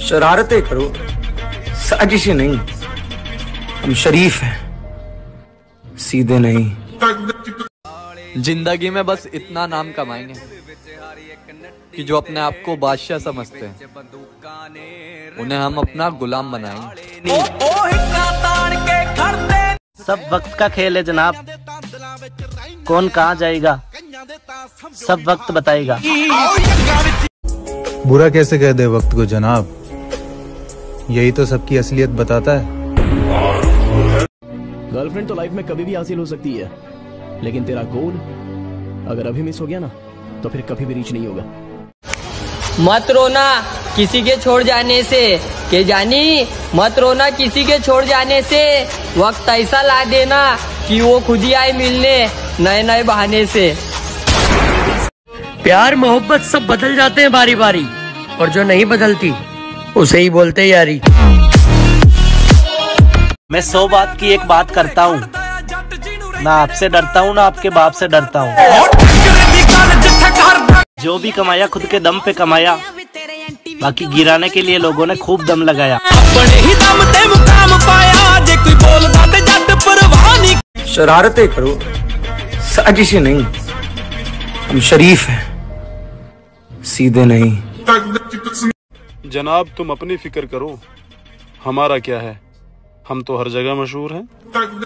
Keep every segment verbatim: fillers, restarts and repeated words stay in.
शरारतें करो, साजिशें नहीं। हम शरीफ हैं, सीधे नहीं। जिंदगी में बस इतना नाम कमाएंगे कि जो अपने आप को बादशाह समझते हैं उन्हें हम अपना गुलाम बनाएंगे। सब वक्त का खेल है जनाब, कौन कहाँ जाएगा सब वक्त बताएगा। बुरा कैसे कह दे वक्त को जनाब, यही तो सबकी असलियत बताता है। गर्लफ्रेंड तो लाइफ में कभी भी हासिल हो सकती है, लेकिन तेरा गोल अगर अभी मिस हो गया ना तो फिर कभी भी रीच नहीं होगा। मत रोना किसी के छोड़ जाने से, के जानी मत रोना किसी के छोड़ जाने से। वक्त ऐसा ला देना कि वो खुद ही आए मिलने नए नए बहाने से। प्यार मोहब्बत सब बदल जाते हैं बारी बारी, और जो नहीं बदलती उसे ही बोलते यारी। मैं सौ बात की एक बात करता हूँ, ना आपसे डरता हूँ ना आपके बाप से डरता हूँ। जो भी कमाया खुद के दम पे कमाया, बाकी गिराने के लिए लोगों ने खूब दम लगाया। अपने ही दम ते मुकाम पाया, जे कोई बोलदा ते जट परवाह नहीं। शरारतें करो, साजिशें नहीं। हम शरीफ हैं, सीधे नहीं। जनाब तुम अपनी फिक्र करो, हमारा क्या है, हम तो हर जगह मशहूर हैं।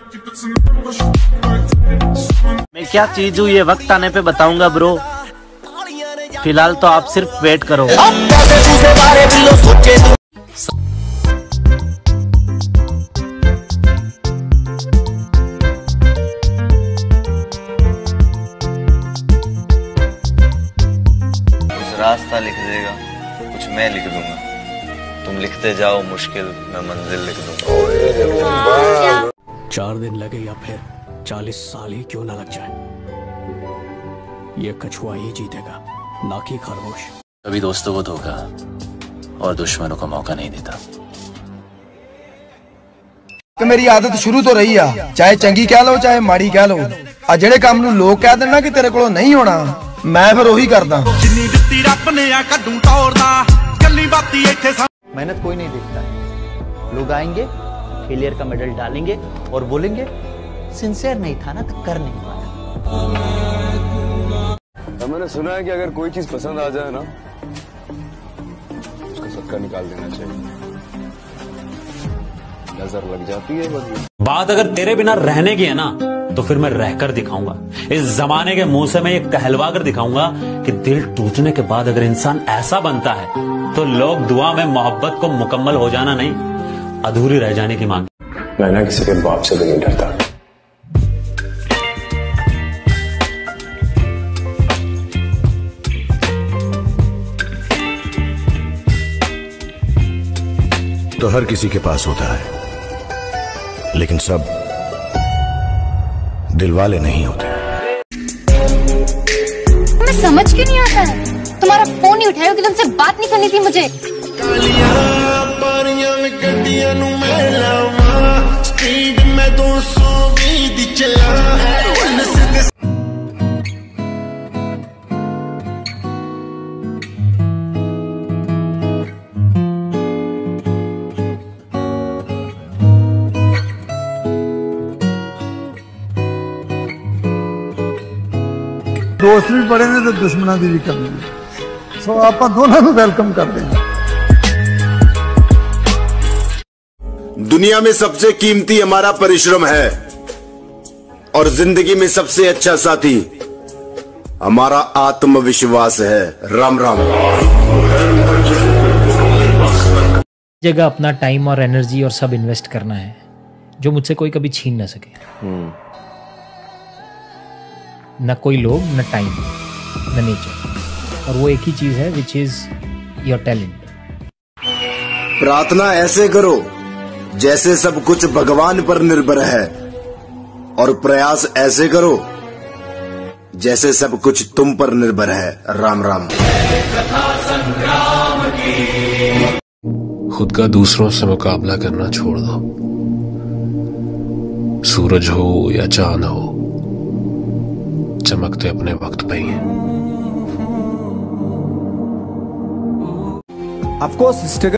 मैं क्या चीज हूँ ये वक्त आने पे बताऊंगा ब्रो, फिलहाल तो आप सिर्फ वेट करो। कुछ रास्ता लिख देगा, कुछ मैं लिख दूंगा। तुम लिखते जाओ मुश्किल, मैं मंजिल लिख दूंगा। चार दिन लगे या फिर चालीस साल ही क्यों ना लग जाए, ये कछुआ ही जीतेगा ना कि खरगोश। कभी दोस्तों को धोखा और दुश्मनों को मौका नहीं देता। कि मेरी आदत शुरू तो रही है, चाहे चंगी कह लो चाहे माड़ी कह लो। आ जेड़े काम नूं लोग कह देना कि तेरे कोलों नहीं होना, मैं फिर वही करदा। मेहनत कोई नहीं देखता है, लोग आएंगे फेलियर का मेडल डालेंगे और बोलेंगे सिंसियर नहीं था ना तो कर नहीं पाया। तो मैंने सुना है कि अगर कोई चीज पसंद आ जाए ना, उसका सदका निकाल देना चाहिए, नजर लग जाती है बस। बात अगर तेरे बिना रहने की है ना, तो फिर मैं रहकर दिखाऊंगा। इस जमाने के मुंह से मैं ये कहलवा कर दिखाऊंगा कि दिल टूटने के बाद अगर इंसान ऐसा बनता है तो लोग दुआ में मोहब्बत को मुकम्मल हो जाना नहीं, अधूरी रह जाने की मांग। मैं ना किसी के बाप से भी नहीं डरता। तो हर किसी के पास होता है, लेकिन सब दिलवाले नहीं होते। मैं समझ क्यों नहीं आता है, तुम्हारा फोन नहीं उठाया कि तुमसे बात नहीं करनी थी मुझे। दोस्त भी बड़े ने तो दुश्मनों की भी करनी है, सो आप दोनों को वेलकम कर देंगे। दुनिया में सबसे कीमती हमारा परिश्रम है, और जिंदगी में सबसे अच्छा साथी हमारा आत्मविश्वास है। राम राम। जगह अपना टाइम और एनर्जी और सब इन्वेस्ट करना है, जो मुझसे कोई कभी छीन ना सके। न कोई लोग, न टाइम, न नेचर, और वो एक ही चीज है विच इज योर टैलेंट। प्रार्थना ऐसे करो जैसे सब कुछ भगवान पर निर्भर है, और प्रयास ऐसे करो जैसे सब कुछ तुम पर निर्भर है। राम राम। खुद का दूसरों से मुकाबला करना छोड़ दो। सूरज हो या चांद हो, चमकते अपने वक्त पे ही हैं। Of course,